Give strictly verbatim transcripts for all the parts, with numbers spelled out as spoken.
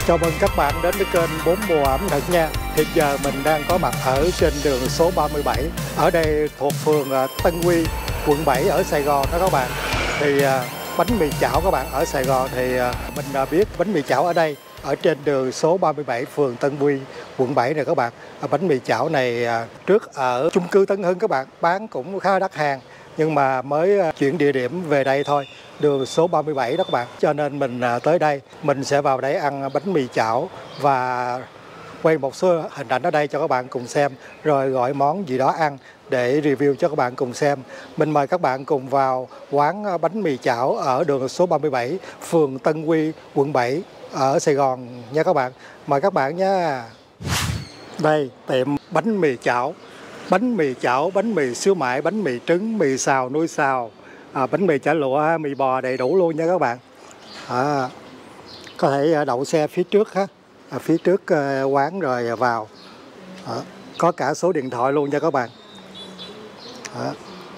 Chào mừng các bạn đến với kênh Bốn Mùa ẩm thực nha. Hiện giờ mình đang có mặt ở trên đường số ba mươi bảy. Ở đây thuộc phường Tân Quy, quận bảy ở Sài Gòn đó các bạn. Thì bánh mì chảo các bạn, ở Sài Gòn thì mình biết bánh mì chảo ở đây, ở trên đường số ba mươi bảy, phường Tân Quy, quận bảy này các bạn. Bánh mì chảo này trước ở chung cư Tân Hưng các bạn, bán cũng khá đắt hàng. Nhưng mà mới chuyển địa điểm về đây thôi, đường số ba mươi bảy đó các bạn. Cho nên mình tới đây, mình sẽ vào đấy ăn bánh mì chảo và quay một số hình ảnh ở đây cho các bạn cùng xem, rồi gọi món gì đó ăn để review cho các bạn cùng xem. Mình mời các bạn cùng vào quán bánh mì chảo ở đường số ba mươi bảy, phường Tân Quy, quận bảy ở Sài Gòn nha các bạn. Mời các bạn nha. Đây, tiệm bánh mì chảo. Bánh mì chảo, bánh mì xíu mại, bánh mì trứng, mì xào, nuôi xào, à, bánh mì chả lụa, mì bò đầy đủ luôn nha các bạn. À, có thể đậu xe phía trước ha, à, phía trước uh, quán rồi vào. À, có cả số điện thoại luôn nha các bạn. À.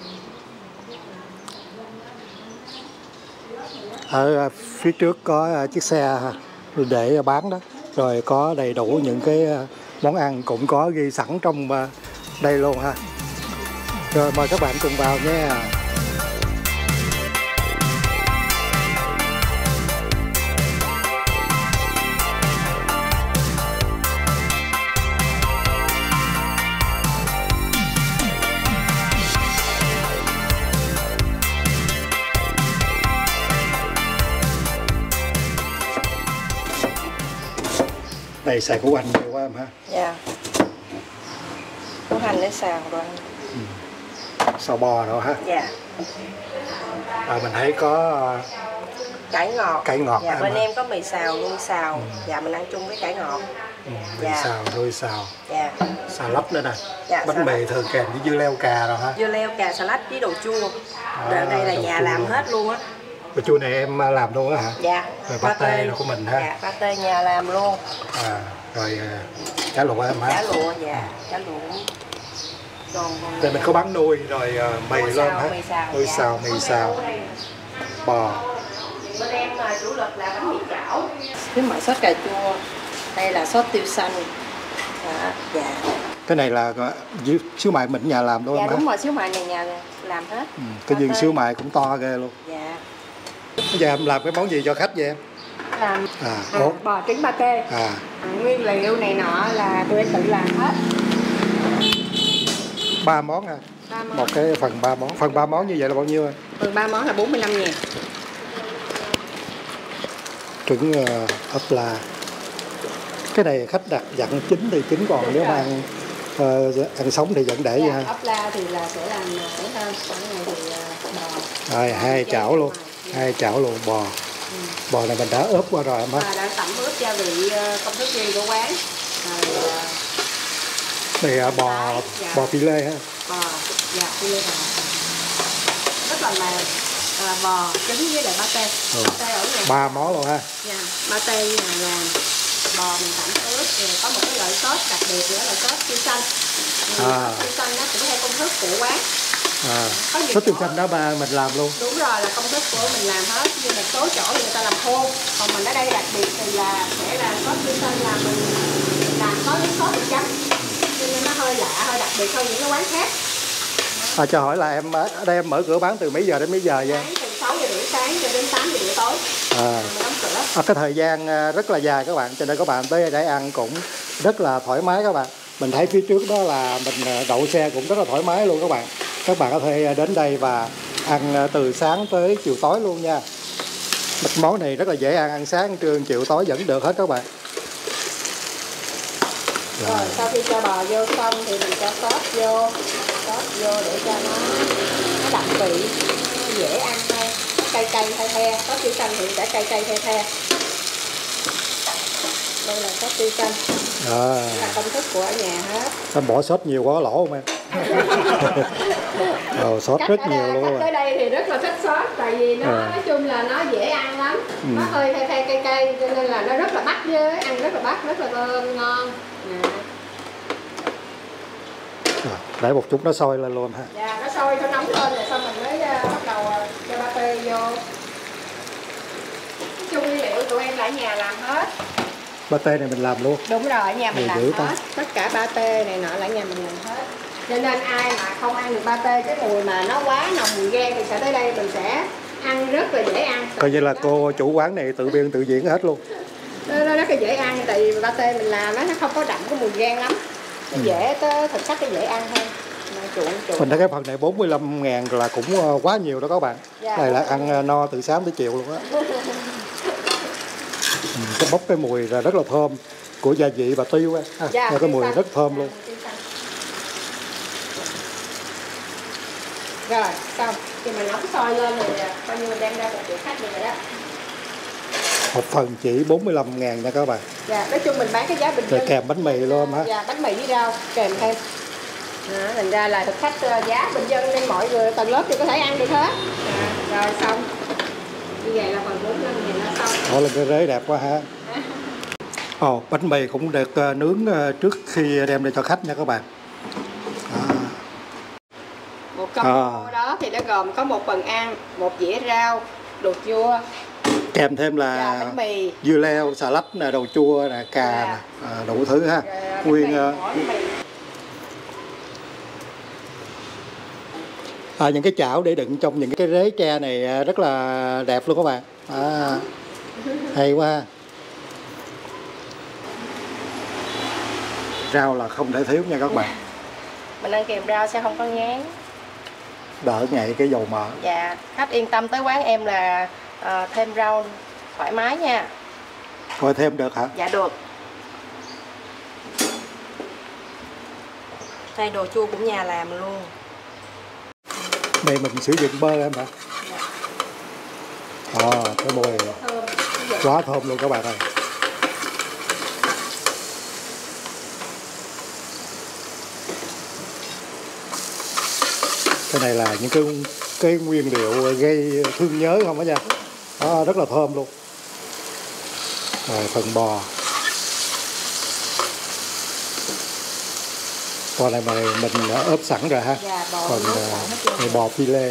Ở phía trước có chiếc xe để bán đó, rồi có đầy đủ những cái món ăn cũng có ghi sẵn trong đây luôn ha. Rồi mời các bạn cùng vào nha. Đây xài củ hành nhiều quá em ha. Dạ. Củ hành để xào rồi. Ừ. Xào bò rồi ha. Dạ. À, mình thấy có cải ngọt. Cải ngọt. Dạ, bên em có mì xào, nuôi xào. Ừ. Dạ, mình ăn chung với cải ngọt. Ừ, mì dạ. xào, nuôi xào. Dạ. Xà lách nữa nè. Dạ, bánh mì thường kèm với dưa leo cà rồi ha. Dưa leo cà, xà lách với đồ chua. À, đây là nhà làm luôn. Hết luôn á. Đồ chua này em làm luôn á hả? Dạ. Rồi pate của mình ha. Dạ, pate nhà làm luôn. À, rồi chả lụa em hả? Chả lụa, dạ, chả lụa. Còn thì mình có bán nuôi rồi uh, mì lên hả? Nuôi dạ. xào, mì xào, bò. Bên em chủ lực là bánh mì chảo. Với mọi sốt cà chua. Đây là sốt tiêu xanh. Dạ, dạ. Cái này là xíu mại mình nhà làm luôn dạ, hả? Dạ đúng rồi, xíu mại này nhà làm hết. Ừ, cái viên xíu mại cũng to ghê luôn. Dạ. Bây giờ em làm cái món gì cho khách vậy em? Làm à, à, bò trứng pate. À. Nguyên liệu này nọ là tụi em tự làm hết. Ba món ha. Ba món. Một cái phần ba món. Phần ba món như vậy là bao nhiêu em? Phần ba món là bốn mươi lăm ngàn. Trứng uh, ốp la. Cái này khách đặt dặn chín thì chín, còn nếu mà ăn uh, ăn sống thì vẫn để dạ, vậy ha. ốp la thì là sẽ làm sẽ hơn, còn này thì uh, bò. Rồi hai chảo luôn. Dạ. Hai chảo luôn bò. Ừ. Bò này mình đã ướp qua rồi em hả? À, đã tẩm ướp gia vị công thức riêng của quán. Rồi, uh, này uh, bò dạ. Bò phi lê ha. Bò, dạ phi lê bò. Rất là mềm. À, bò trứng với lại pate. Ừ. Pate ở nhà. Ba món luôn ha. Dạ, pate nhà làm. Bò mình tẩm ướp, rồi có một cái loại sốt đặc biệt nữa là sốt tiêu xanh. À. Tiêu xanh nó cũng theo công thức của quán. À, sốt tiêu xanh đó ba mình làm luôn. Đúng rồi, là công thức của mình làm hết, nhưng mà số chỗ thì người ta làm khô. Còn mình ở đây đặc biệt thì là sẽ là sốt tiêu xanh là mình làm có nước sốt được chấm, cho nên nó hơi lạ, hơi đặc biệt hơn những cái quán khác. À, cho hỏi là em ở đây em mở cửa bán từ mấy giờ đến mấy giờ vậy? Từ sáu giờ rưỡi sáng cho đến tám giờ rưỡi tối. À. Mình đóng cửa. À, cái thời gian rất là dài các bạn, cho nên các bạn tới để ăn cũng rất là thoải mái các bạn. Mình thấy phía trước đó là mình đậu xe cũng rất là thoải mái luôn các bạn. Các bạn có thể đến đây và ăn từ sáng tới chiều tối luôn nha. Món này rất là dễ ăn, ăn sáng, trưa, chiều tối vẫn được hết các bạn. Rồi, rồi sau khi cho bò vô xong thì mình cho sốt vô, sốt vô để cho nó nó đậm vị, nó dễ ăn thôi, nó cay cay the the. Sốt tiêu xanh thì sẽ cay cay the the. Đây là sốt tiêu xanh. À. Đây là công thức của ở nhà hết. Em bỏ sốt nhiều quá lỗ không em? Ồ, sốt rất nhiều đây, luôn. Tới đây thì rất là thích sốt, tại vì nó à. nói chung là nó dễ ăn lắm. Ừ. Nó hơi the the cay cay, cho nên là nó rất là bắt với ăn rất là bắt, rất là thơm ngon. Nè. À, để một chút nó sôi lên luôn ha. Dạ, nó sôi, nó nóng lên rồi xong mình mới uh, bắt đầu uh, cho pate vô. Chung nguyên liệu tụi em lại nhà làm hết. Pate này mình làm luôn. Đúng rồi, ở nhà mình Thì làm dữ hết. ta. Tất cả pate này nọ là ở nhà mình làm hết. Cho nên ai mà không ăn được pate, cái mùi mà nó quá nồng mùi gan thì sẽ tới đây mình sẽ ăn rất là dễ ăn. Coi như là cô chủ quán này tự biên tự diễn hết luôn. Nó, nó rất là dễ ăn, tại vì pate mình làm nó không có đậm cái mùi gan lắm. Nó ừ. dễ tới thực khách nó dễ ăn hơn. Chuộng, chuộng. Mình thấy cái phần này bốn mươi lăm ngàn là cũng quá nhiều đó các bạn. Dạ, này là ăn no từ sáng tới chiều luôn á. Ừ, cái bốc cái mùi là rất là thơm của gia vị và tiêu á. À, dạ, cái mùi xanh. Rất thơm dạ, luôn. Rồi, xong. Khi mà nóng sôi lên thì coi như mình đem ra phục vụ khách rồi đó. Một phần chỉ bốn mươi lăm ngàn nha các bạn. Dạ, nói chung mình bán cái giá bình dân. Kèm bánh mì luôn hả? Dạ, bánh mì với rau kèm thêm. Đó, thành ra là thực khách giá bình dân nên mọi người tầng lớp thì có thể ăn được hết. À, rồi xong. Như vậy là phần bốn mươi lăm ngàn nó xong. Đó là cái rế đẹp quá ha. Ồ, oh, bánh mì cũng được nướng trước khi đem đi cho khách nha các bạn. À. Một combo à. Đó thì nó gồm có một phần ăn, một dĩa rau, đồ chua. Kèm thêm là bánh mì, dưa leo, xà lách, nè, đồ chua, nè, cà, dạ. nè, đủ thứ ha. Rồi, nguyên à, những cái chảo để đựng trong những cái rế tre này rất là đẹp luôn các bạn. À, hay quá. Rau là không thể thiếu nha các bạn. Mình ăn kèm rau sẽ không có ngán. Đỡ ngậy cái dầu mỡ. Dạ, khách yên tâm tới quán em là uh, thêm rau thoải mái nha. Coi thêm được hả? Dạ được. Đây đồ chua cũng nhà làm luôn. Đây mình sử dụng bơ em hả? Dạ. À, cái mùi thơm. Quá thơm luôn các bạn ơi. Cái này là những cái cái nguyên liệu gây thương nhớ không đó nha. Đó, rất là thơm luôn. Rồi phần bò. Bò này mà mình ướp sẵn rồi ha. Dạ, bò còn uh, bò phi lê.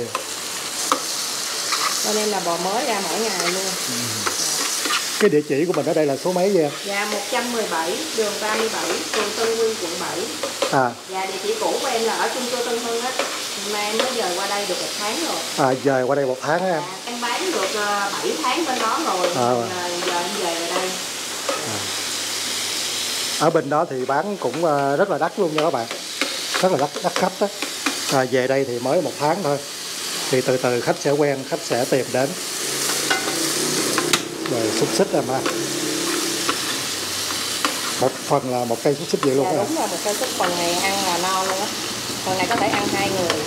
Cho nên là bò mới ra mỗi ngày luôn. Ừ. Dạ. Cái địa chỉ của mình ở đây là số mấy vậy? Dạ một trăm mười bảy đường ba mươi bảy, phường Tân Nguyên, quận bảy. À. Dạ địa chỉ cũ của em là ở chung cư Tân Hưng á. Mà em mới dời qua đây được một tháng rồi. À, dời qua đây một tháng á em? Dạ, em bán được bảy tháng bên đó rồi. À, mình, giờ em dời vào đây. À. Ở bên đó thì bán cũng rất là đắt luôn nha các bạn. Rất là đắt, đắt khách đó. À, về đây thì mới một tháng thôi. Thì từ từ khách sẽ quen, khách sẽ tìm đến. Rồi xúc xích em ha. Một phần là một cây xúc xích vậy luôn. Dạ, đúng rồi, một cây xúc phần này ăn là no luôn á. Phần này có thể ăn hai người.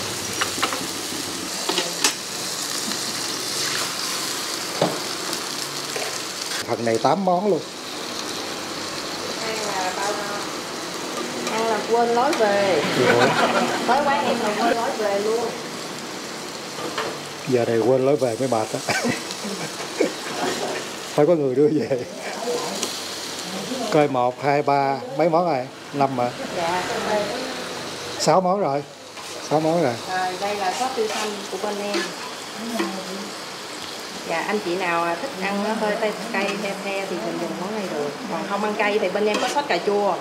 Phần này tám món luôn. Ăn là bao no. Ăn là quên lối về. Tới quán em là quên lối về luôn. Giờ này quên lối về mới mệt á. Phải có người đưa về. Coi một, hai, ba, mấy món rồi? Năm mà. Dạ. Sáu món rồi. Sáu món rồi. Rồi đây là sốt tiêu xanh của bên em. Dạ, anh chị nào thích ăn nó hơi cay the the thì mình dùng món này được. Còn không ăn cay thì bên em có sốt cà chua.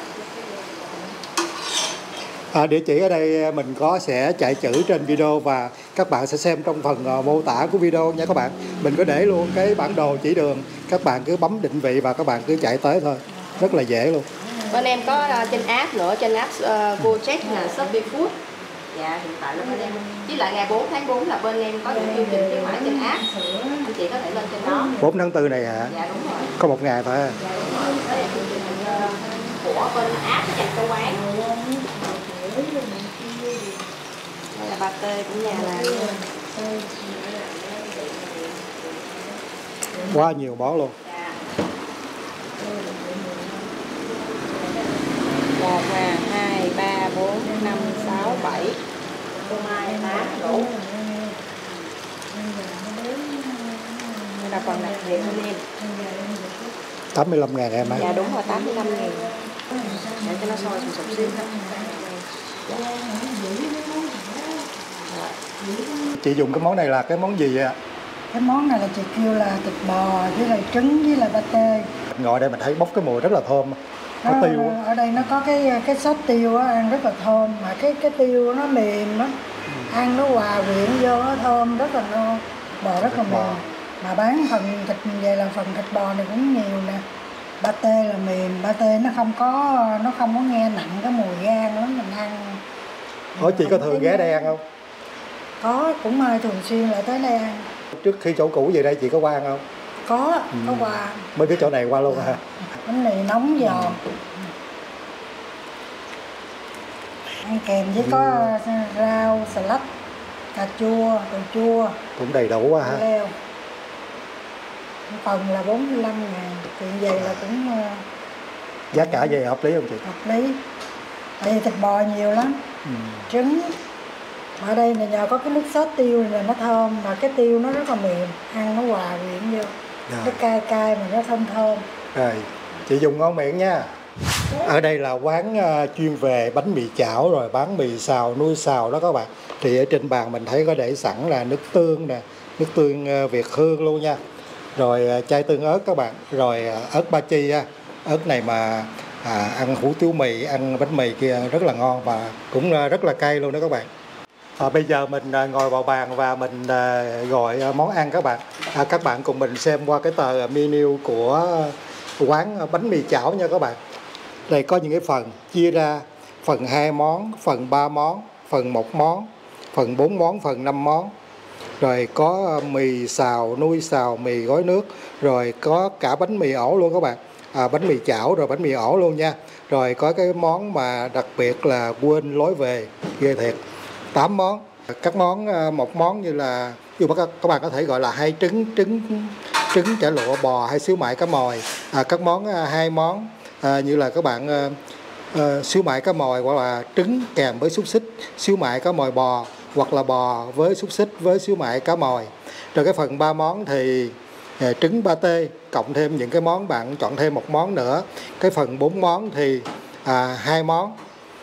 À, địa chỉ ở đây mình có sẽ chạy chữ trên video và các bạn sẽ xem trong phần uh, mô tả của video nha các bạn. Mình có để luôn cái bản đồ chỉ đường, các bạn cứ bấm định vị và các bạn cứ chạy tới thôi. Rất là dễ luôn. Bên em có uh, trên app nữa, trên app uh, Gojek là Shopee Food. Dạ, hiện tại là bên em. Với lại ngày bốn tháng tư là bên em có những chương trình khuyến mãi trên app. Anh chị có thể lên trên đó. bốn tháng tư này hả? Dạ đúng rồi. Có một ngày thôi. Dạ đúng rồi. Đó là chương trình của bên app dành cho quán. Đây là pate của nhà làm. Quá nhiều món luôn. Dạ. Một nè, hai, ba, bốn, năm, sáu, bảy. Cô mai, tám, đủ. Đây là phần đặc biệt bên em. tám mươi lăm ngàn em hả? Dạ đúng rồi, tám mươi lăm ngàn. Để cho nó sôi sụp sụp xíu. Dạ. Chị dùng cái món này là cái món gì vậy ạ? Cái món này là chị kêu là thịt bò với lại trứng với lại pate. Ngồi đây mình thấy bốc cái mùi rất là thơm. Có nó, tiêu. Ở đây nó có cái cái sốt tiêu á, ăn rất là thơm, mà cái cái tiêu nó mềm á, ừ. ăn nó hòa quyện vô nó thơm rất là ngon, bò rất là mềm. Mà bán phần thịt về là phần thịt bò này cũng nhiều nè. Pate là mềm, pate nó không có nó không có nghe nặng cái mùi gan lắm, mình ăn. Ủa chị có thường ghé đây ăn không? Có, cũng thường xuyên lại tới đây ăn. Trước khi chỗ cũ về đây chị có qua ăn không? Có, ừ. có qua. Mấy cái chỗ này qua luôn à. Hả? Bánh mì nóng giòn. Ừ. Ăn kèm với ừ. có rau, xà lách, cà chua, đồ chua. Cũng đầy đủ quá ha. Leo. Phần là bốn mươi lăm ngàn, tiền về là cũng... Giá cả về hợp lý không chị? Hợp lý. Tại vì thịt bò nhiều lắm. Ừ. Trứng. Ở đây là nhờ có cái nước sốt tiêu này nó thơm, mà cái tiêu nó rất là mềm, ăn nó hòa quyện vô. Rồi. Nó cay cay mà nó thơm thơm. Rồi, chị dùng ngon miệng nha. Ở đây là quán chuyên về bánh mì chảo rồi bán mì xào, nuôi xào đó các bạn. Thì ở trên bàn mình thấy có để sẵn là nước tương nè, nước tương Việt Hương luôn nha. Rồi chai tương ớt các bạn, rồi ớt ba chi á. Ớt này mà à, ăn hủ tiếu mì, ăn bánh mì kia rất là ngon và cũng rất là cay luôn đó các bạn. À, bây giờ mình à, ngồi vào bàn và mình à, gọi à, món ăn các bạn. À, các bạn cùng mình xem qua cái tờ menu của quán bánh mì chảo nha các bạn. Đây có những cái phần chia ra, phần hai món, phần ba món, phần một món, phần bốn món, phần năm món. Rồi có mì xào, nuôi xào, mì gói nước, rồi có cả bánh mì ổ luôn các bạn. À, bánh mì chảo rồi bánh mì ổ luôn nha. Rồi có cái món mà đặc biệt là quên lối về, ghê thiệt. tám món. Các món, một món như là các bạn có thể gọi là hai trứng trứng trứng chả lụa bò hay xíu mại cá mòi. À, các món hai món à, như là các bạn à, à, xíu mại cá mòi hoặc là trứng kèm với xúc xích, xíu mại cá mòi bò hoặc là bò với xúc xích với xíu mại cá mòi. Rồi cái phần ba món thì à, trứng pate cộng thêm những cái món bạn chọn thêm một món nữa. Cái phần bốn món thì à, hai món.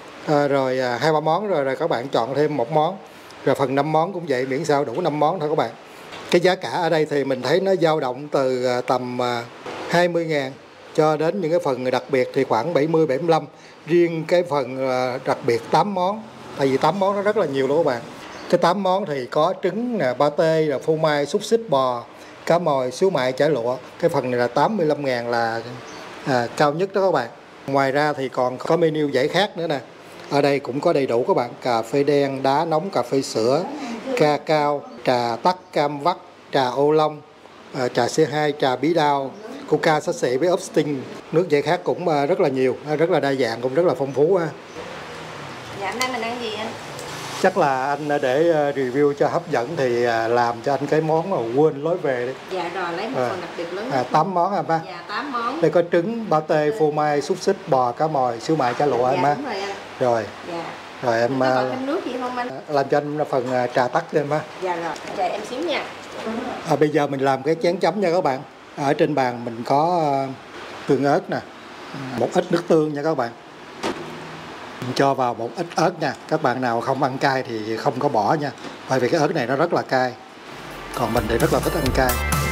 À, rồi à, hai ba món rồi rồi các bạn chọn thêm một món. Rồi phần năm món cũng vậy, miễn sao đủ năm món thôi các bạn. Cái giá cả ở đây thì mình thấy nó dao động từ à, tầm à, hai mươi ngàn cho đến những cái phần đặc biệt thì khoảng bảy mươi bảy mươi lăm. Riêng cái phần à, đặc biệt tám món, tại vì tám món nó rất là nhiều luôn các bạn. Cái tám món thì có trứng nè, pate, là phô mai, xúc xích bò, cá mòi, xíu mại, chả lụa. Cái phần này là tám mươi lăm ngàn là à, cao nhất đó các bạn. Ngoài ra thì còn có menu giải khát nữa nè. Ở đây cũng có đầy đủ các bạn, cà phê đen, đá nóng, cà phê sữa, ca cao, trà tắc, cam vắt, trà ô long, trà xê hai, trà bí đao, coca xá xị với Upsting. Nước giải khát cũng rất là nhiều, rất là đa dạng, cũng rất là phong phú. Dạ, hôm nay mình ăn gì anh? Chắc là anh để review cho hấp dẫn thì làm cho anh cái món mà quên lối về đi. Dạ rồi, lấy một à, phần đặc biệt lớn. À, tám món hả ba? Dạ, tám món. Đây có trứng, pate, phô mai, xúc xích, bò, cá mòi, xíu mại, chả lụa dạ, em má. Đúng rồi anh. Rồi. Dạ. Rồi em có gọi thêm nước gì không anh? Làm cho anh phần trà tắc cho em má. Dạ rồi, chờ em xíu nha. À, bây giờ mình làm cái chén chấm nha các bạn. Ở trên bàn mình có tương ớt nè, một ít nước tương nha các bạn. Mình cho vào một ít ớt nha. Các bạn nào không ăn cay thì không có bỏ nha. Bởi vì cái ớt này nó rất là cay. Còn mình thì rất là thích ăn cay.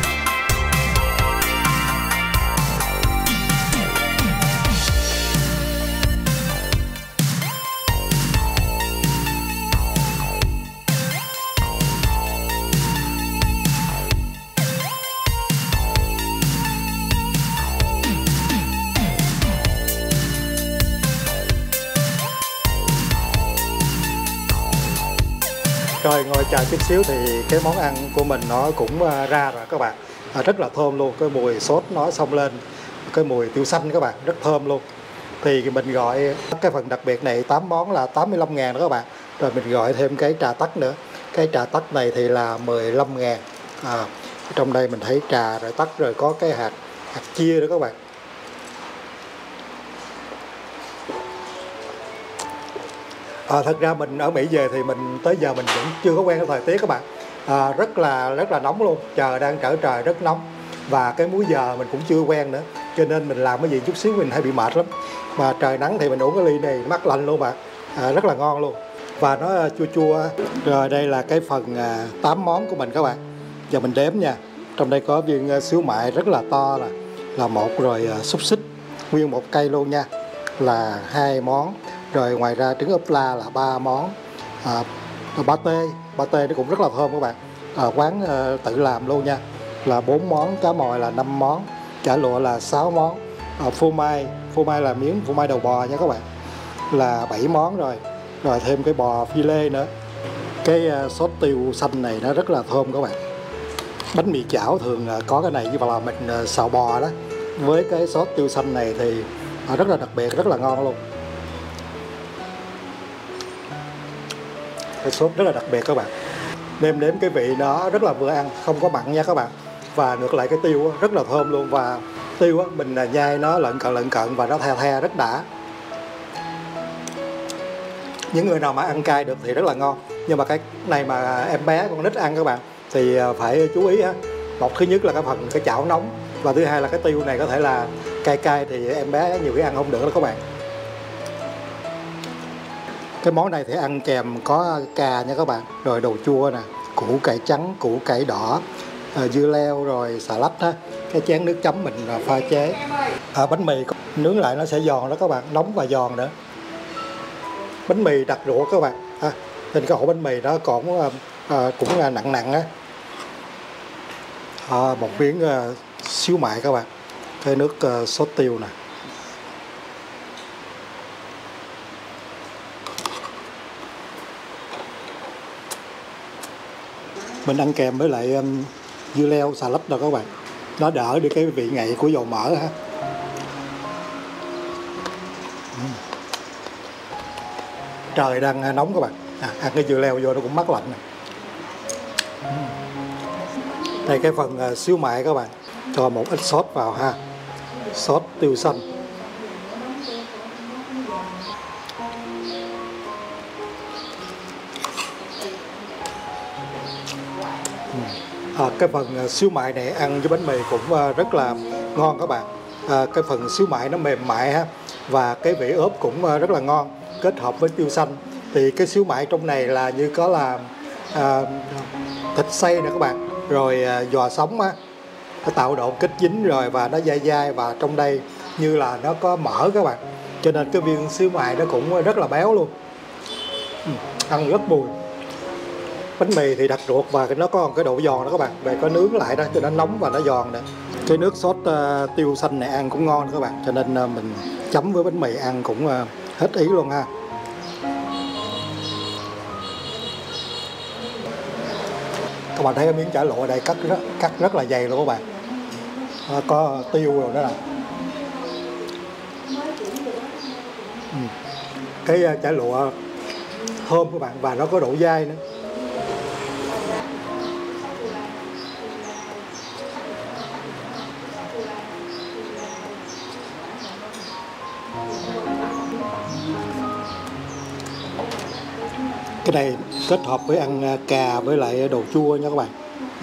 Rồi ngồi chờ chút xíu thì cái món ăn của mình nó cũng ra rồi các bạn. À, rất là thơm luôn, cái mùi sốt nó xông lên, cái mùi tiêu xanh các bạn, rất thơm luôn. Thì mình gọi cái phần đặc biệt này tám món là tám mươi lăm ngàn đó các bạn. Rồi mình gọi thêm cái trà tắc nữa. Cái trà tắc này thì là mười lăm ngàn. À, trong đây mình thấy trà rồi tắc rồi có cái hạt hạt chia đó các bạn. À, thật ra mình ở Mỹ về thì mình tới giờ mình vẫn chưa có quen cái thời tiết các bạn. À, rất là rất là nóng luôn, trời đang trở trời rất nóng và cái múi giờ mình cũng chưa quen nữa, cho nên mình làm cái gì chút xíu mình hay bị mệt lắm. Mà trời nắng thì mình uống cái ly này mát lạnh luôn bạn, à, rất là ngon luôn và nó chua chua. Rồi đây là cái phần à, tám món của mình các bạn. Giờ mình đếm nha. Trong đây có viên xíu mại rất là to nè, là một, rồi xúc xích nguyên một cây luôn nha là hai món, rồi ngoài ra trứng ốp la là ba món, à, ba tê ba tê nó cũng rất là thơm các bạn, à, quán uh, tự làm luôn nha là bốn món, cá mòi là năm món, chả lụa là sáu món, à, phô mai phô mai là miếng phô mai đầu bò nha các bạn là bảy món rồi, rồi thêm cái bò phi lê nữa. Cái uh, sốt tiêu xanh này nó rất là thơm các bạn. Bánh mì chảo thường uh, có cái này như là mình uh, xào bò đó, với cái sốt tiêu xanh này thì uh, rất là đặc biệt, rất là ngon luôn. Cái sốt rất là đặc biệt các bạn, nêm nếm cái vị nó rất là vừa ăn, không có mặn nha các bạn. Và ngược lại cái tiêu rất là thơm luôn, và tiêu mình nhai nó lợn cận lợn cận và nó the the rất đã. Những người nào mà ăn cay được thì rất là ngon, nhưng mà cái này mà em bé con nít ăn các bạn thì phải chú ý á. Một, thứ nhất là cái phần cái chảo nóng, và thứ hai là cái tiêu này có thể là cay cay thì em bé nhiều cái ăn không được đó các bạn. Cái món này thì ăn kèm có cà nha các bạn, rồi đồ chua nè, củ cải trắng, củ cải đỏ, à, dưa leo, rồi xà lách ha. Cái chén nước chấm mình pha chế. À, bánh mì nướng lại nó sẽ giòn đó các bạn, nóng và giòn nữa. Bánh mì đặc ruột các bạn, à, trên cái ổ bánh mì nó còn à, cũng nặng nặng á. À, một miếng à, xíu mại các bạn, cái nước à, sốt tiêu nè. Mình ăn kèm với lại um, dưa leo, xà lách đâu các bạn, nó đỡ đi cái vị ngậy của dầu mỡ ha. uhm. Trời đang nóng các bạn, à, ăn cái dưa leo vô nó cũng mát lạnh nè. uhm. Đây cái phần uh, xíu mại các bạn, cho một ít sốt vào ha, sốt tiêu xanh. À, cái phần xíu mại này ăn với bánh mì cũng uh, rất là ngon các bạn. À, cái phần xíu mại nó mềm mại ha, và cái vị ớt cũng uh, rất là ngon, kết hợp với tiêu xanh. Thì cái xíu mại trong này là như có là uh, thịt xay nè các bạn, rồi uh, giò sống á, nó tạo độ kết dính rồi và nó dai dai, và trong đây như là nó có mỡ các bạn, cho nên cái viên xíu mại nó cũng rất là béo luôn. ừ, ăn rất bùi. Bánh mì thì đặc ruột và nó có cái độ giòn đó các bạn, về có nướng lại đó cho nó nóng và nó giòn nữa. Cái nước sốt uh, tiêu xanh này ăn cũng ngon đó các bạn, cho nên uh, mình chấm với bánh mì ăn cũng uh, hết ý luôn ha. Các bạn thấy cái miếng chả lụa ở đây cắt rất, cắt rất là dày luôn các bạn, uh, có tiêu rồi đó nè. ừ. Cái uh, chả lụa thơm các bạn, và nó có độ dai nữa. Cái này kết hợp với ăn cà với lại đồ chua nha các bạn.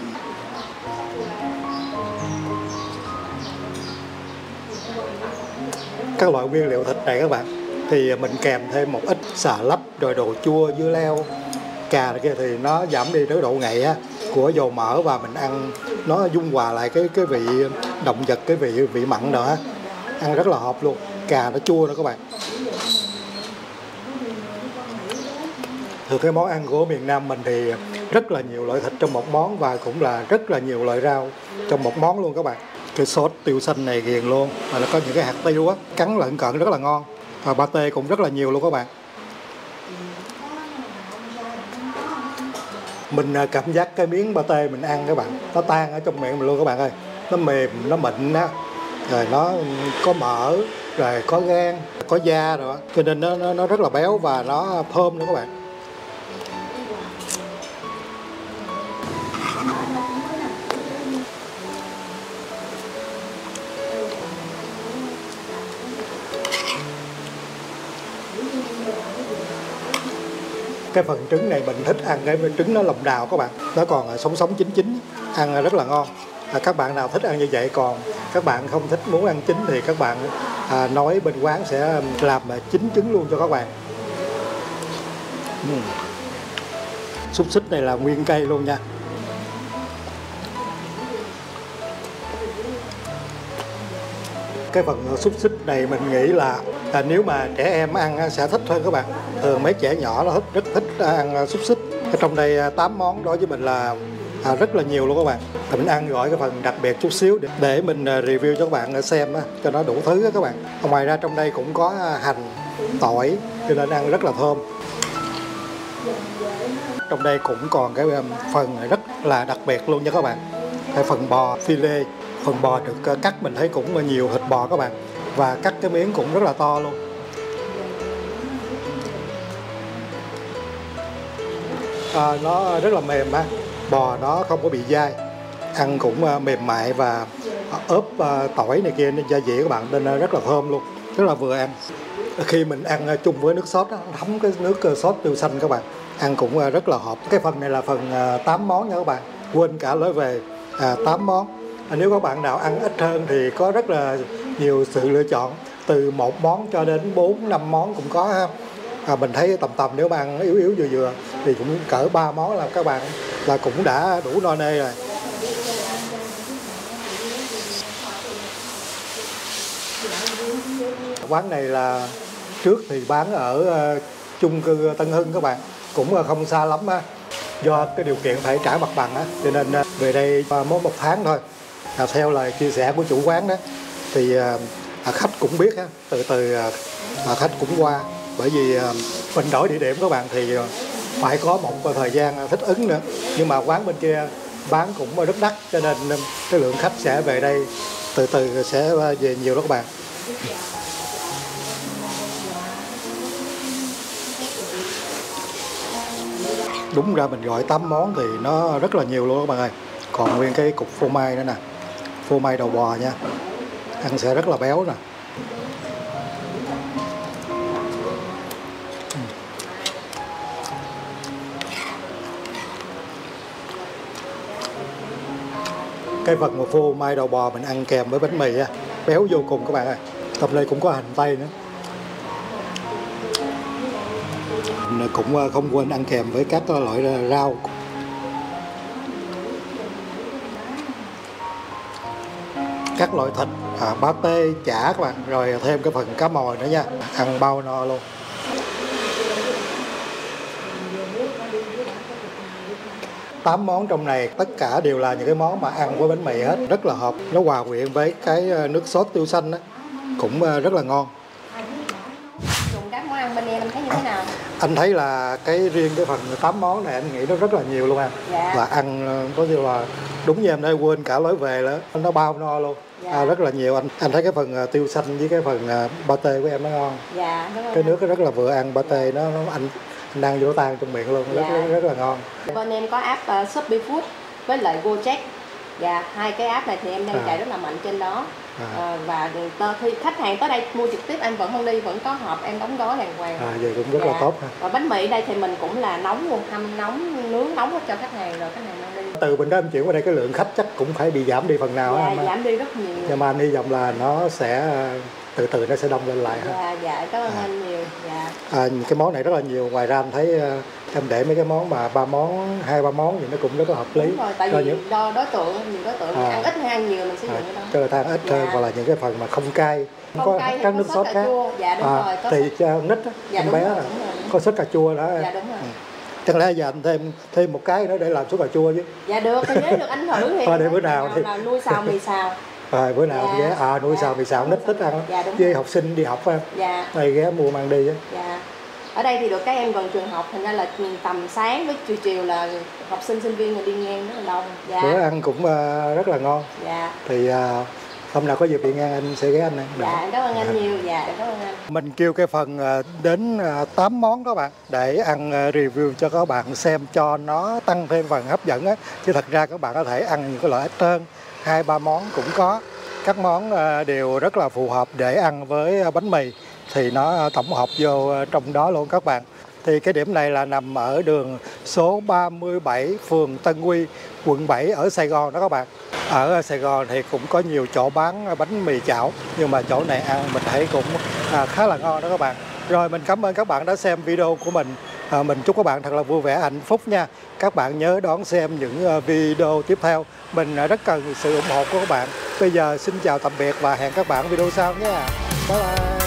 Các loại nguyên liệu thịt này các bạn thì mình kèm thêm một ít xà lách, rồi đồ chua, dưa leo, cà này kia thì nó giảm đi cái độ ngậy á của dầu mỡ, và mình ăn nó dung hòa lại cái cái vị động vật, cái vị vị mặn nữa, ăn rất là hợp luôn. Cà nó chua đó các bạn. Từ cái món ăn của miền Nam mình thì rất là nhiều loại thịt trong một món, và cũng là rất là nhiều loại rau trong một món luôn các bạn. Cái sốt tiêu xanh này ghiền luôn, và nó có những cái hạt tiêu á, cắn lợn cận rất là ngon, và ba tê cũng rất là nhiều luôn các bạn. Mình cảm giác cái miếng ba tê mình ăn các bạn, nó tan ở trong miệng mình luôn các bạn ơi. Nó mềm, nó mịn á, rồi nó có mỡ, rồi có gan, có da rồi, cho nên nó, nó, nó rất là béo và nó thơm nữa các bạn. Cái phần trứng này mình thích ăn cái trứng nó lòng đào các bạn, nó còn sống sống chín chín, ăn rất là ngon. À, các bạn nào thích ăn như vậy, còn các bạn không thích muốn ăn chín thì các bạn à, nói bên quán sẽ làm chín trứng luôn cho các bạn. uhm. Xúc xích này là nguyên cây luôn nha. Cái phần xúc xích này mình nghĩ là, là nếu mà trẻ em ăn sẽ thích hơn các bạn. Thường mấy trẻ nhỏ nó thích rất thích ăn xúc xích. Ở trong đây tám món đối với mình là à, rất là nhiều luôn các bạn. Thì mình ăn gọi cái phần đặc biệt chút xíu để, để mình review cho các bạn xem cho nó đủ thứ các bạn. Ngoài ra trong đây cũng có hành, tỏi cho nên ăn rất là thơm. Trong đây cũng còn cái phần rất là đặc biệt luôn nha các bạn. Cái phần bò phi lê. Phần bò được cắt mình thấy cũng nhiều thịt bò các bạn. Và cắt cái miếng cũng rất là to luôn. À, nó rất là mềm á. Bò nó không có bị dai. Ăn cũng mềm mại và ướp tỏi này kia gia vị các bạn, nên rất là thơm luôn. Rất là vừa ăn. Khi mình ăn chung với nước sốt, thấm cái nước sốt tiêu xanh các bạn, ăn cũng rất là hợp. Cái phần này là phần tám món nha các bạn. Quên cả nói về à, tám món. À, nếu các bạn nào ăn ít hơn thì có rất là nhiều sự lựa chọn, từ một món cho đến bốn năm món cũng có ha. À, mình thấy tầm tầm nếu bạn yếu yếu vừa vừa thì cũng cỡ ba món là các bạn là cũng đã đủ no nê rồi. Quán này là trước thì bán ở uh, chung cư Tân Hưng các bạn, cũng uh, không xa lắm á. Do cái điều kiện phải trả mặt bằng á, cho nên uh, về đây uh, mới một tháng thôi. À, theo lời chia sẻ của chủ quán đó thì uh, khách cũng biết á, từ từ uh, khách cũng qua, bởi vì uh, mình đổi địa điểm các bạn thì uh, phải có một thời gian thích ứng nữa. Nhưng mà quán bên kia bán cũng rất đắt, cho nên uh, cái lượng khách sẽ về đây từ từ sẽ về nhiều đó các bạn. Đúng ra mình gọi tám món thì nó rất là nhiều luôn các bạn ơi. Còn nguyên cái cục phô mai nữa nè, phô mai đầu bò nha, ăn sẽ rất là béo nè. Cái phần mà phô mai đầu bò mình ăn kèm với bánh mì á, béo vô cùng các bạn ơi. Trong đây cũng có hành tây nữa. Mình cũng không quên ăn kèm với các loại rau. Các loại thịt, à, ba tê, chả các bạn, rồi thêm cái phần cá mòi nữa nha. Ăn bao no luôn. tám món trong này tất cả đều là những cái món mà ăn với bánh mì hết, rất là hợp. Nó hòa quyện với cái nước sốt tiêu xanh đó, cũng rất là ngon. Dùng các món ăn bên em anh thấy như thế nào? Anh thấy là cái riêng cái phần tám món này anh nghĩ nó rất là nhiều luôn anh. Dạ. Và ăn có như là đúng như em đã quên cả lối về nữa, nó bao no luôn. Dạ. À, rất là nhiều anh. Anh thấy cái phần tiêu xanh với cái phần pate của em nó ngon. Dạ. Cái nước nó rất là vừa ăn, pate nó, nó anh anh đang vô tan trong miệng luôn, dạ. rất, rất rất là ngon. Bên em có app uh, Shopee Food với lại Gojek. Dạ, hai cái app này thì em đang à. chạy rất là mạnh trên đó. À. À, và tờ, khi khách hàng tới đây mua trực tiếp em vẫn không đi, vẫn có hộp em đóng gói đàng hoàng. À, vậy cũng rất dạ. là tốt ha. Và bánh mì đây thì mình cũng là nóng luôn, hâm nóng, nướng nóng cho khách hàng rồi khách hàng mang đi. Từ bên đó em chuyển qua đây cái lượng khách chắc cũng phải bị giảm đi phần nào dạ, á. Dạ, giảm đi rất nhiều. Nhưng mà anh hy vọng là nó sẽ từ từ nó sẽ đông lên lại. Dạ, ha. Dạ, cảm ơn à. anh nhiều. Dạ. À, cái món này rất là nhiều, ngoài ra anh thấy em để mấy cái món mà ba món, hai ba món thì nó cũng rất là hợp lý. Đúng rồi, tại vì những... do đối tượng, nhiều đối tượng à. ăn ít hay ăn nhiều mình sử dụng à. cái đó. Cho người ta ăn ít dạ. hơn, hoặc là những cái phần mà không cay, không có cay các nước sốt khác. Dạ đúng à, rồi. Có thì cho nít á, dạ, con bé rồi, là có sốt cà chua đó. Dạ đúng rồi. Ừ. Chẳng lẽ giờ anh thêm thêm một cái nữa để làm sốt cà chua chứ? Dạ được, thì nếu được anh thử thì. Thôi để bữa nào thì là nuôi xào mì xào. Rồi bữa nào dạ. ghé à nuôi dạ. xào mì xào nít thích ăn dạ, với học sinh đi học á. Dạ. Đây ghé mua mang đi á. Dạ. Ở đây thì được các em gần trường học, thành ra là tầm sáng với chiều chiều là học sinh sinh viên người đi ngang rất là đông. Dạ. Bữa ăn cũng uh, rất là ngon. Dạ. Thì uh, hôm nào có dịp đi ngang anh sẽ ghé anh. Dạ, cảm ơn anh nhiều. Dạ, cảm ơn anh. Mình kêu cái phần uh, đến uh, tám món các bạn để ăn uh, review cho các bạn xem cho nó tăng thêm phần hấp dẫn á. Chứ thật ra các bạn có thể ăn những cái loại ít hơn, hai ba món cũng có. Các món uh, đều rất là phù hợp để ăn với uh, bánh mì. Thì nó tổng hợp vô trong đó luôn các bạn. Thì cái điểm này là nằm ở đường số ba mươi bảy, phường Tân Quy, quận bảy ở Sài Gòn đó các bạn. Ở Sài Gòn thì cũng có nhiều chỗ bán bánh mì chảo, nhưng mà chỗ này ăn mình thấy cũng à, khá là ngon đó các bạn. Rồi mình cảm ơn các bạn đã xem video của mình. À, mình chúc các bạn thật là vui vẻ, hạnh phúc nha. Các bạn nhớ đón xem những video tiếp theo. Mình rất cần sự ủng hộ của các bạn. Bây giờ xin chào tạm biệt và hẹn các bạn video sau nha. Bye bye.